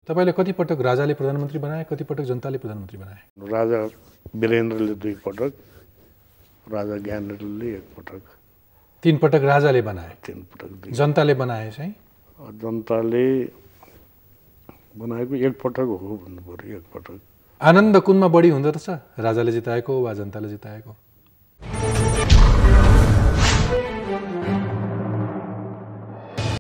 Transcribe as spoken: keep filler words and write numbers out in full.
तपाईले कति पटक राजाले प्रधानमन्त्री बनाए, कति पटक जनताले प्रधानमन्त्री बनाए? राजा वीरेन्द्रले दुई पटक, राजा ज्ञानेन्द्रले एक पटक। तीन पटक राजाले बनाए, तीन पटक। जनताले बनाए चाहिँ? जनताले बनाएको एक पटक हो भन्नु पर्यो, एक पटक। आनन्द कुनमा बढी हुँदो रहेछ, राजाले जिताएको वा जनताले जिताएको?